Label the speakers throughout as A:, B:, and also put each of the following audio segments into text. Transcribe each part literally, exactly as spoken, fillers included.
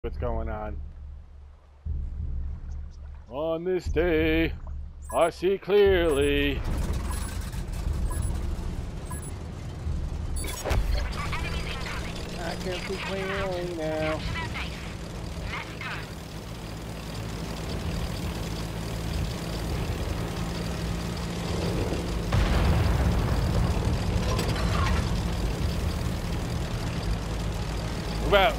A: What's going on? On this day, I see clearly. I can see clearly now. Move out.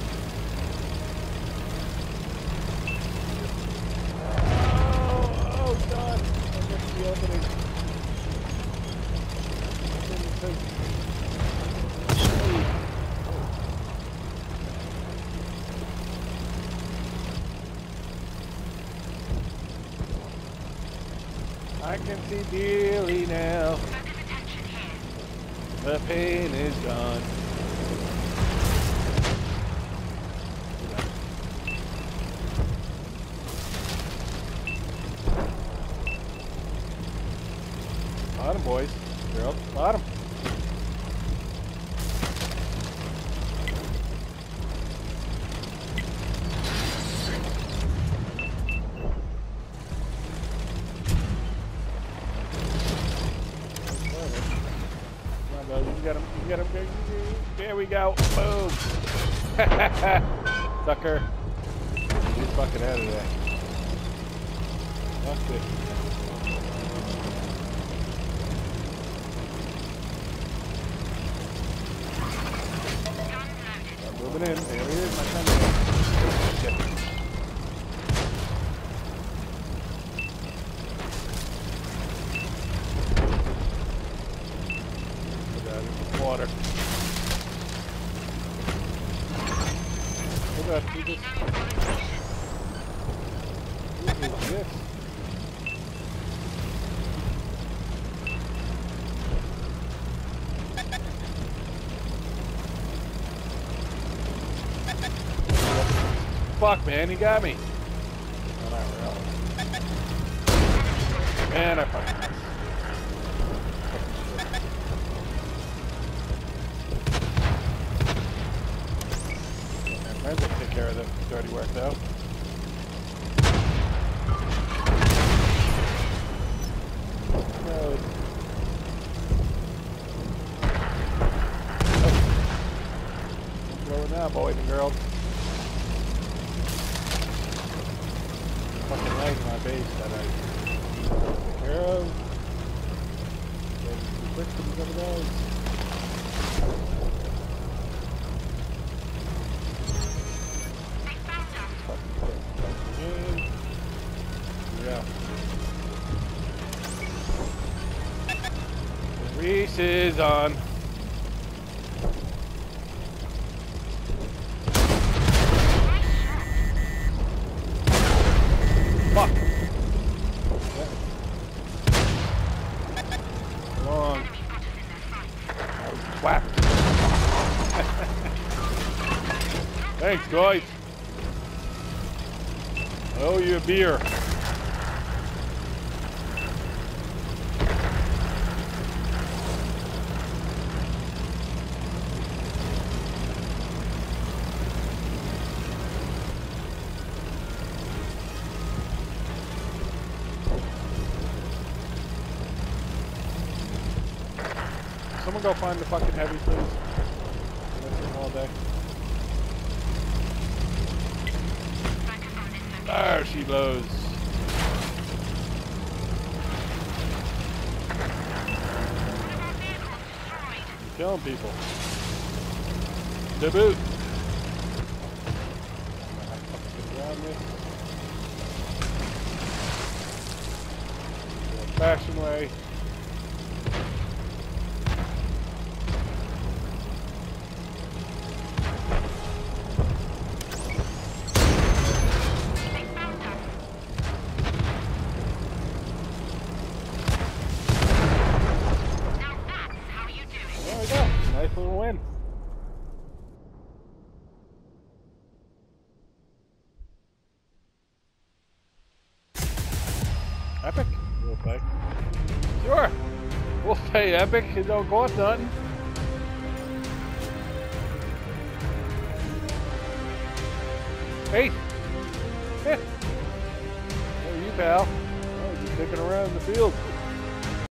A: I can see clearly now. The pain is gone. Bottom, boys, girls, bottom. Get him, get him, there we go, boom. Sucker. He's fucking out of there. That's it. I'm moving in, there he is, my friend. Shit. Water. Look at this. What is this? Fuck, man, he got me. Oh, not really. Man, I fucking. I'll take care of the dirty work though. Road. Oh. Throw it now, boys and girls. Fucking light in my base that I take care of. Getting too quick for these other guys. Yeah. Reese is on. Fuck. Come on. I was whacked. Thanks, guys. I owe you a beer. Someone go find the fucking heavy, please. That's him all day. There she blows. You're killing people. To boot. Around this. Fashion way. Nice little win. Epic? We'll pay. Sure. We'll pay Epic. It don't cost nothing. Hey! Hey! Where are you, pal? Oh, you're sticking around in the field.